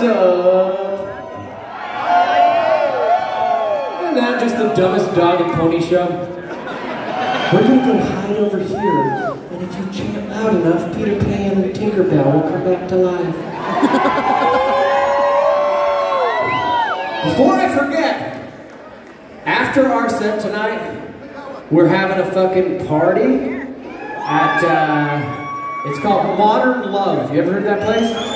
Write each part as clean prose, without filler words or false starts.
What's up? Isn't that just the dumbest dog and pony show? We're gonna go hide over here, and if you chant loud enough, Peter Pan and Tinkerbell will come back to life. Before I forget, after our set tonight, we're having a fucking party at, it's called Modern Love. You ever heard of that place?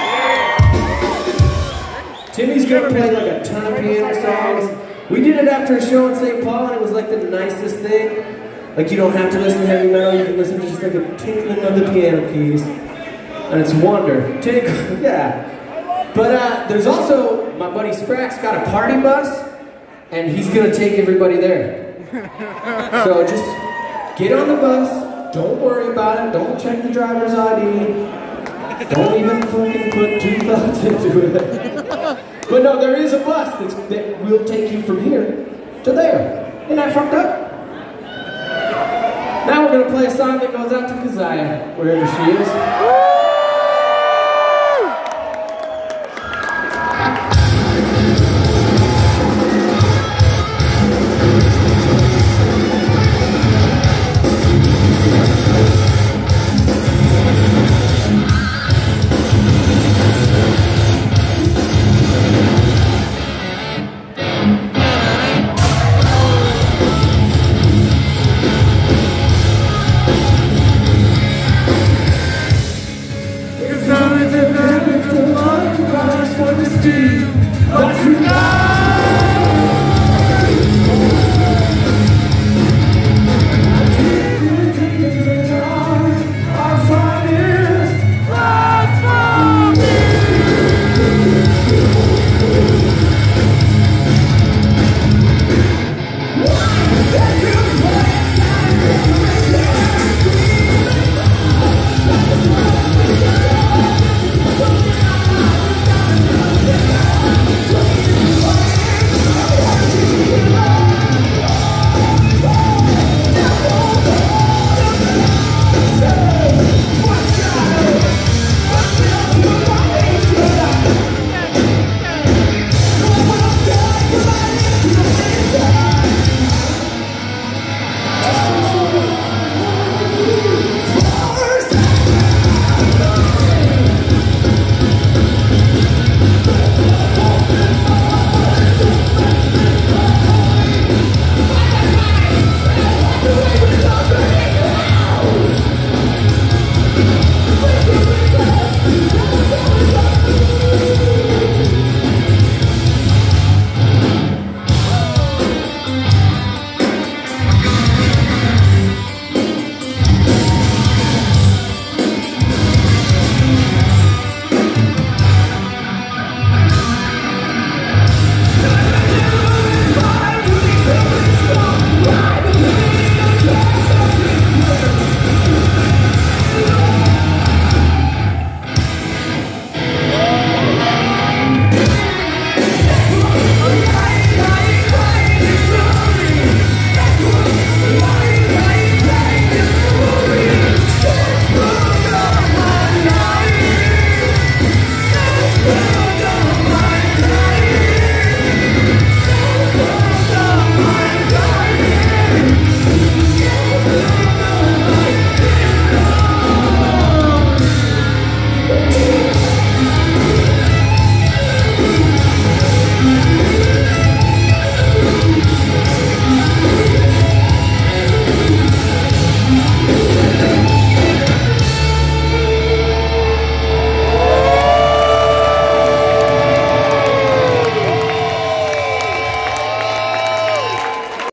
Timmy's gonna play like a ton of piano songs. We did it after a show in St. Paul, and it was like the nicest thing. Like, you don't have to listen to heavy metal, you can listen to just like a tinkling of the piano keys. And it's wonder. Tinkle, yeah. But there's also, my buddy Sprack's got a party bus, and he's gonna take everybody there. So just get on the bus, don't worry about it, don't check the driver's ID. Don't even fucking put 2 thoughts into it. But no, there is a bus that will take you from here to there. Isn't that fucked up? Now we're gonna play a song that goes out to Keziah, wherever she is.